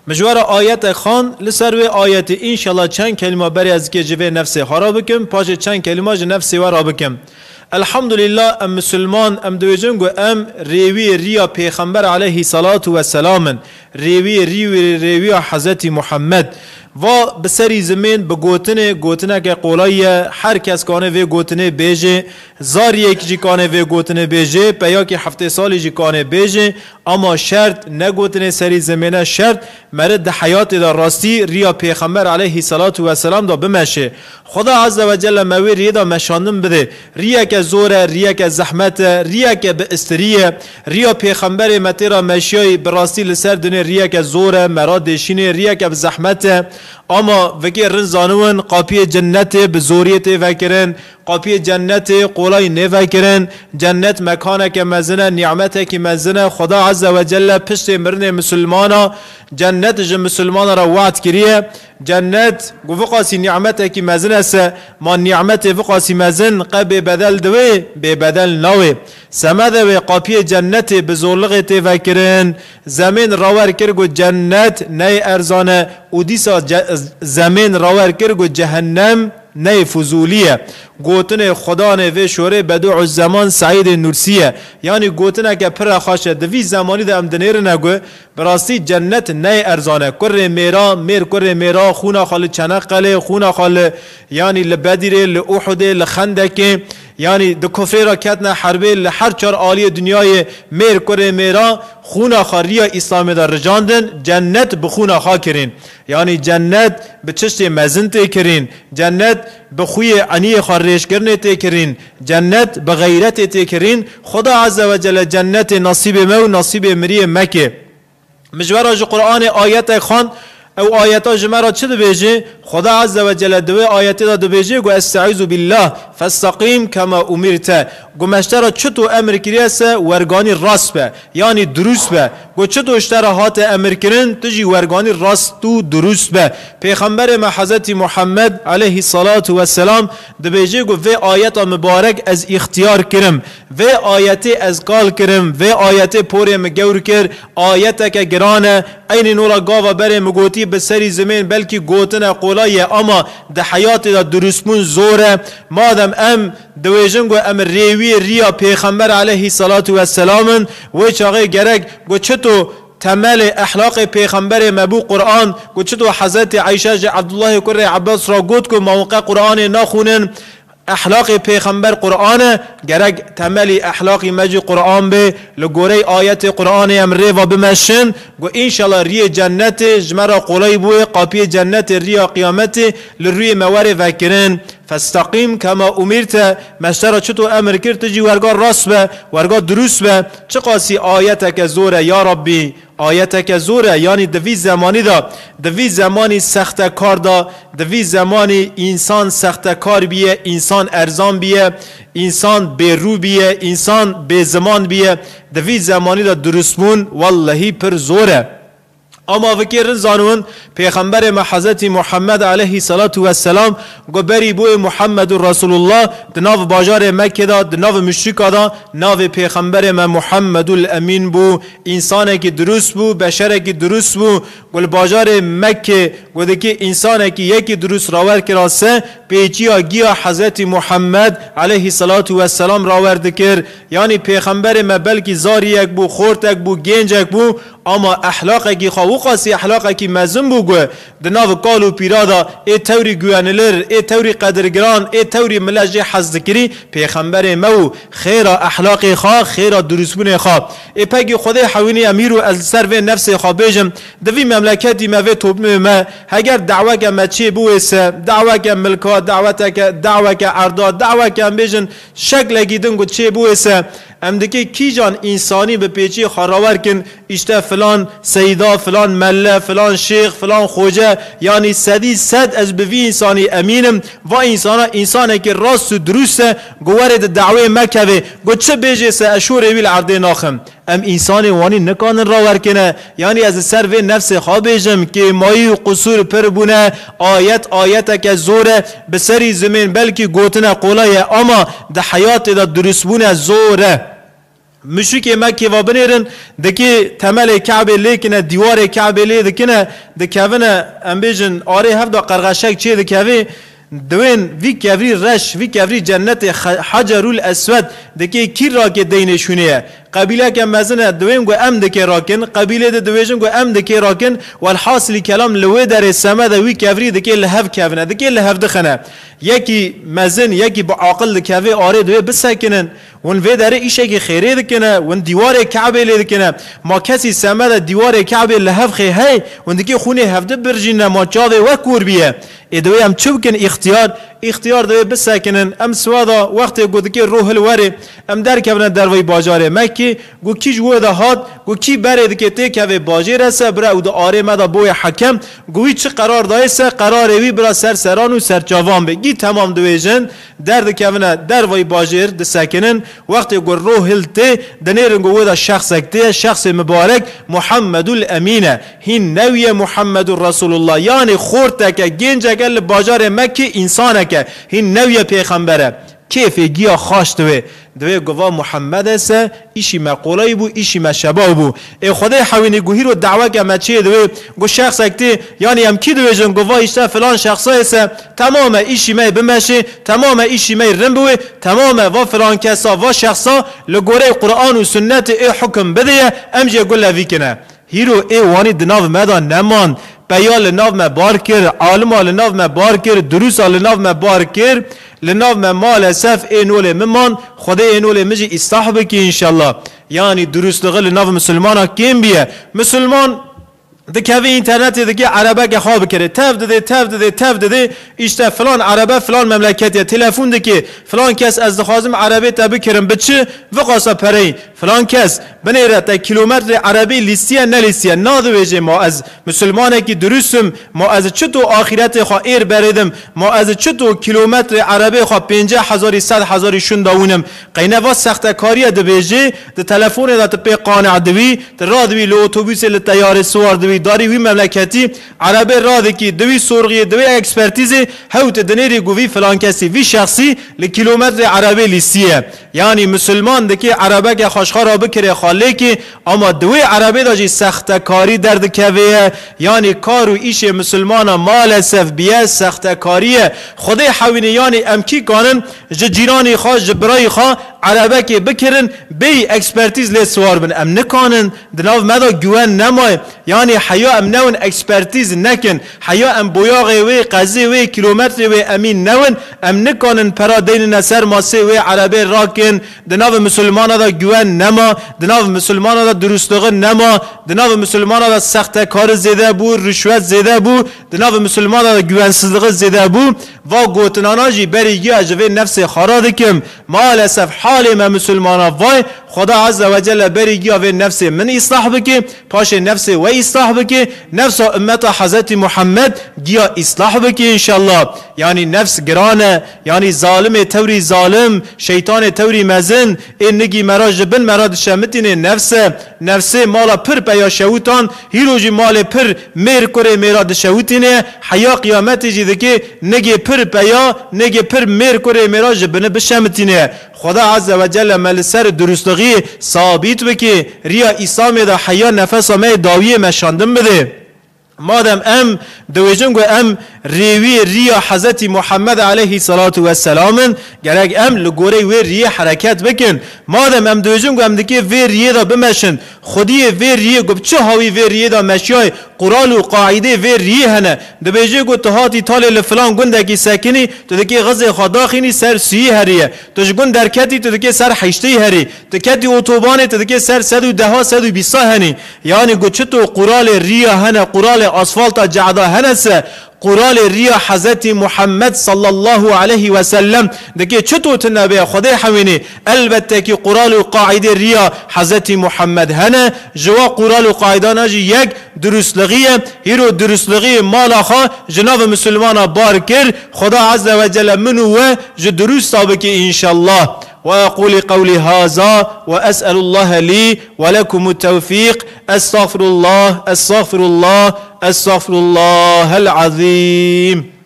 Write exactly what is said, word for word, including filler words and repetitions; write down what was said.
مجوار آیت خان لسر و آیت انشالله چند کلمه بری از که جوه نفس خراب بکم پاش چند کلمه جو نفس ورا بکم. الحمدلله ام مسلمان ام دویجن گو ام ریوی ریا پیغمبر علیه صلاة و سلام ریوی ریوی ریوی حضرت محمد و بسری زمین بگوتنه گوتنه که قولای هر کس کانه وی گوتنه بیجه زار یک جی کانه وی گوتنه بیجه پیا که هفته سالی جی کانه بیجه اما شرط نگوتنه سری زمینه شرط مرد حیات در راستی ریا پیغمبر علیه صلاة و سلام دا بمشه. خدا عز و جل موی ریا دا مشاندن بده ریا که زوره ریا که زحمت ریا که به استریه ریا پیغمبر متیرا مشیای براستی لسر دنیا ریا که زوره مرادشینه ریا که زحمت اما وکی رنزانون قاپی جنت بزوریت وکرن قاپی جنت قولای نوکرن جنت مکانه که مزنه نعمته که مزنه خدا عز و جل پشت مرن مسلمانا جنت جن مسلمانا را وعد کریه جنت وفقاسی نعمته که مزنه سه ما نعمت وقاسی مزن قبل بدل دوی به بدل نوی سمده و قاپی جنت بزرلغت وکرن زمین راور کرگو جنت نی ارزانه و دیسا زمین راور کرگو جهنم نه فضولیه گوتن خدا نه و شوره بدوع الزمان سعید نورسیه یعنی گوتنه که پر خاشه دوی زمانی ده امدنیر نگو براستی جنت نه ارزانه کر میرا میر کر میرا خونا خال چنقله خونا خال یعنی لبدیره لأحده لخندکه یعنی دو کفر را کتنا حربه لحر چار آلی دنیای میر کره میرا خونا خاریا اسلام در رجاندن جنت بخونا خا کرین یعنی جنت به چشت مزن تی کرین جنت به خوی عنی خارش کرنه تی کرین جنت به غیرت تی کرین خدا عز و جل جنت نصیب مو نصیب مری مکه مجوراج قرآن آیت خان او آیتا جمعرات چه دو بیجه خدا عز و جل دوی آیتی دا دو بیجه گو استعیذ بالله فاستقیم کما امرت گو مشترا چطو امر کریه سه ورگانی راست به یعنی دروست به گو چطو اشترا هات امر کرن تجی ورگانی راست و دروست به پیغمبر ما حضرت محمد علیه الصلاة و السلام دو بیجه گو وی آیتا مبارک از اختیار کرم وی آیتی از قال کرم وی آیتی پوری مگور کر آیتا که گرانه این نورا گاوا بره مگوتی بسری زمین بلکی گوتن قولای اما ده حیات ده درستمون زوره مادم ام دویجن گو ام ریوی ریا پیغمبر علیه صلاة و السلام و چاقه گرگ گو چطو تمل اخلاق پیغمبر مبو قرآن گو چطو حضرت عیشه عبدالله کره عباس را گوت که موقع قرآن نخونن اخلاق پیغمبر قرآن گرگ تملی اخلاق مجی قرآن به لگوره آیت قرآن امره و بمشن گو انشالله ری جنت جمرا قولای بوی قاپی جنت ریا قیامت لروی موار وکرن فاستقیم کما امرت مشترا چطو امر کرد جی ورگا راست به ورگا درست به چه قاسی آیت که زوره یا ربی آیت که زوره یعنی دوی زمانی دا دوی زمانی سخت کار دا دوی زمانی انسان سخت کار بیه انسان ارزان بیه انسان بے رو بیه انسان بے زمان بیه دوی زمانی دا درستمون واللهی پر زوره اما فکر زانون پیغمبر ما حضرت محمد علیه صلاة و السلام گو بری بوی محمد رسول الله دناو باجار مکه دا دناو مشرک دا ناو پیغمبر ما محمد الامین بو انسان کی درست بو بشر کی درست بو گل باجار مکه گو دکی انسان کی یکی درست راور کراسه پیچیا گیا حضرت محمد علیه صلاة و السلام راور دکر یعنی پیغمبر ما بلکی زاری یک بو خورتک بو گنجک بو اما اخلاق کی خو قاسی اخلاق کی مزن بو گو دناو قالو پیرادا ای توری گوانلر ای توری قدرگران ای توری ملج حظ ذکری پیغمبر مو خیر اخلاق خا خیر درسبون خا ای پگی خدای حوینی امیر از سر و نفس خا بجم دوی مملکتی ما و توب ما اگر دعوا که مچی بو اس دعوا که ملکا دعوت که دعوا که اردا دعوا که بجن شکل گیدن گو چی بو اس ام دکی کی جان انسانی به پیچی خراور کن اشته فلان سیدا فلان مله فلان شیخ فلان خوجه یعنی صدی صد از بوی انسانی امینم و انسان انسانی که راست و درسته گوارد دعوه مکوه گو چه بیجه سه اشور ویل عرضه ناخم ام انسانی وانی نکانن راور کنه یعنی از سر و نفس خوابیجم که مایی و قصور پر بونه آیت آیت که زوره به سری زمین بلکه گوتنه قولای اما ده حیات ده درست بونه زوره مشرک مکه و بنیرن دکی تمل کعبه لیکنه دیوار کعبه لی دکنه دکونه ام بیجن آره هفته قرقشک چه دکوی دوین وی کفری رش وی کفری جنت حجر الاسود دکی کی را که دینشونه قبیله که مزنه دوین گو ام دکی راکن قبیله ده دویجن گو ام دکی راکن والحاصل کلام لوی در سما ده وی کفری دکی لهف کفنه دکی لهف دخنه یکی مزن یکی با عقل دکوی آره دوی بسکنن ون وی داره ایشه که خیره دکنه ون دیوار کعبه لی دکنه ما کسی سما ده دیوار کعبه لهف خی هی ون دکی خونه هفته برجینه ما چاوه و کور بیه ادوی هم چو بکن اختیار اختیار دوی بسکنن ام سوادا وقتی گو دکی روح الوره ام در کبنه در وی باجاره مکی گو کی جوه ده هاد گو کی بره دکی تی که وی باجره سه برا او ده آره مدا بوی حکم گوی چه قرار دای سه قرار وی برا سر سران و سر چاوان بگی تمام دوی جن در دکبنه در وی باجر ده سکنن وقتی گو روح التی دنیرن گو ده شخص اکتی شخص مبارک محمد الامینه هین نوی محمد رسول الله یعنی خورده که گنجه گل باجار مکی انسانه که هین نوی پیغمبره کیف گیا خاش دوی دوی گوا محمد است ایشی مقولای بو ایشی مشبا بو ای خدای حوینی گوهی رو دعوه که مچه دوی گو شخص اکتی یعنی هم کی دوی جن گوا ایشتا فلان شخصا است تمام ایشی می بمشه تمام ایشی می رم بوی تمام و فلان کسا و شخصا لگوره قرآن و سنت ای حکم بده امجه گل لوی کنه هیرو ای وانی دناو مدان نمان بیال لناو ما بار کر عالم لناو ما بار کر دروس لناو ما بار کر لناو ما مال سف اینول ممان خدا اینول مجی استحب کی انشالله یعنی دروس لغل لناو مسلمان کیم بیه مسلمان دکوی اینترنت دکی عربه که خواب کرده تف دده تف دده تف دده ایشته فلان عربه فلان مملکتی تلفون دکی فلان کس از دخوازم عربه تا بکرم بچه وقاسا پرین فلان کس بنیره تا کیلومتر عربی لیستیه نلیستیه نادویجه ما از مسلمانه که درستم ما از چطور آخرت خواه ایر بریدم ما از چطور کیلومتر عربی خواه پینجه هزاری صد هزاری شون داونم قینه و سخت کاریه دبیجه ده تلفون ده تپی قانع دوی ده را دوی لوتوبیس لطیار سوار دوی داری وی مملکتی عربی راده کی دوی سرغی دوی اکسپرتیزی هوت دنیری گوی فلان کسی وی شخصی لکیلومتر عربی لیستیه یعنی مسلمان دکی عربه که خوشخواه را بکره خاله کی اما دوی عربی دا جی سخت کاری درد کویه یعنی کارو ایش مسلمان مال سف بیه سخت کاریه خدای حوینی یعنی امکی کانن جیرانی خواه جبرای خواه عربه که بکرن بی اکسپرتیز لی سوار بن ام نکانن دناو مدا گوان نمای یعنی حیا ام نون اکسپرتیز نکن حیا ام بویاغی وی قضی وی کیلومتر وی امین نون ام نکانن پرا دین نصر ماسه وی عربه راکن دناو مسلمان دا گوان نما دناو مسلمان دا درستغ نما دناو مسلمان دا سخت کار زیده بو رشوت زیده بو دناو مسلمان دا گوان سزدغ زیده بو و گوتناناجی بریگی اجوه نفس خارادکم مال اسف حال ما مسلمان وای خدا عز و جل بریگی و نفس من اصلاح بکی پاش نفس و اصلاح بکی نفس امت حضرت محمد گیا اصلاح بکی انشالله یعنی نفس گرانه یعنی ظالم توری ظالم شیطان توری مزن این نگی مرا جبن مرا دشمتینه نفس نفس مالا پر پیا شوتان هیروجی مال پر میر کره میرا دشوتینه حیا قیامت جیده نگی پر پیا نگی پر میر کره میرا جبن بشمتینه خدا عز و جل مل سر درستگی ثابت بکی ریا اسلام دا حیا نفس ما داویه مشاندم بده مادم ام دویجن گو ام ریوی ریا حضرت محمد علیه صلات و السلام گرگ ام لگوره وی ریه حرکت بکن مادم ام دویجن گو ام دکی وی ریه دا بمشن خودی وی ریه گو چه هاوی وی ریه دا مشیای قرآن و قاعده وی ریه هنه دویجن گو تهاتی تال لفلان گندگی سکنی تو دکی غزه خداخینی سر سویی هریه توش گند درکتی تو دکی سر حشتی هری تو کتی اتوبانه تو دکی سر صد و ده صد و بیست هنی یعنی گو چه تو قرآن ریه هنه قرآن اسفالت جعدا هنسه قرآن ریا حضرت محمد صلی الله علیه و سلم دکی چطور تنبه خدای حوینی البته که قرآن و قاعده ریا حضرت محمد هنه جوا قرآن و قاعده ناجی یک درستلغیه هیرو درستلغی مالا خواه جناب مسلمان بار کر خدا عز و جل منو و جو درست تابکی انشالله وأقول قولي هذا وأسأل الله لي ولكم التوفيق أستغفر الله أستغفر الله أستغفر الله العظيم